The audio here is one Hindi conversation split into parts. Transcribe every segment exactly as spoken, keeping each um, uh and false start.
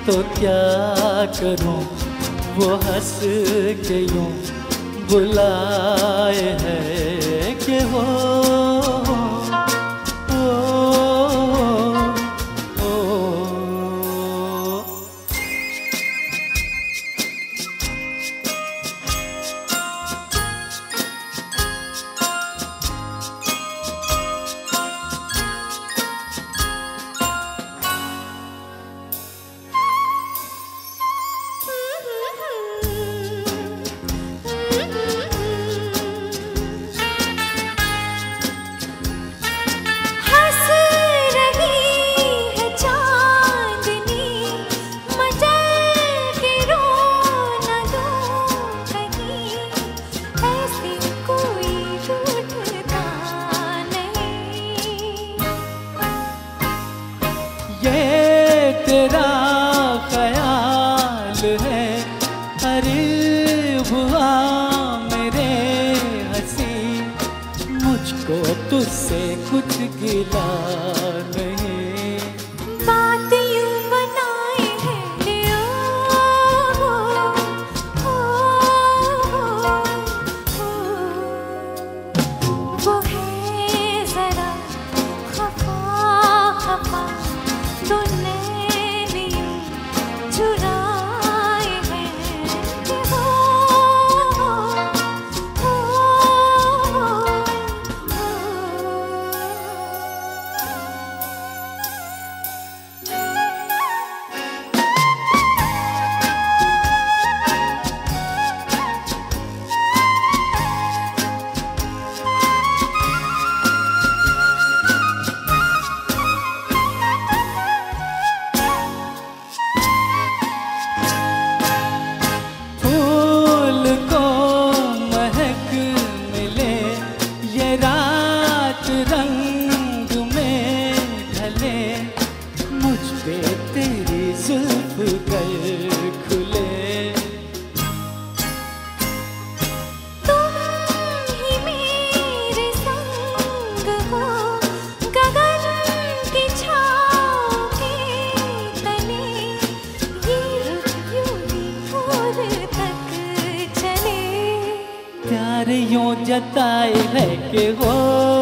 तो क्या करूं, वो हंस के यूं बुलाए है कि वो तेरा ख्याल है करीब हुआ मेरे हंसी, मुझको तुझसे कुछ गिला नहीं। बात यूं बनाए है ओ, ओ, ओ, वो है जरा खफा खफा, तूने चुराए हैं कि वो रंग में ढले, मुझ पे तेरी जुल्फ कर खुले। तुम ही मेरे संग हो, गगन की छाँव के तले, ये रुख यूं ही दूर तक चले। प्यार यूं जताए है कि वो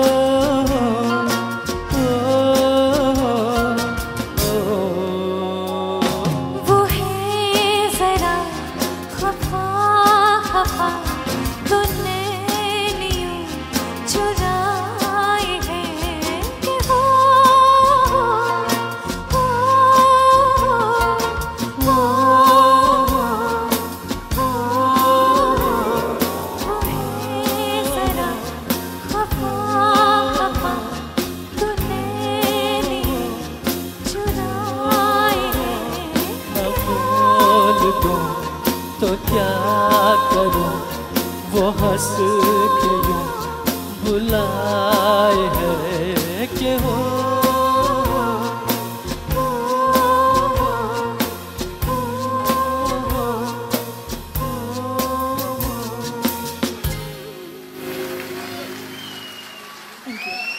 तो क्या करूं, वो हंस के यूं बुलाए है कि वो Thank you.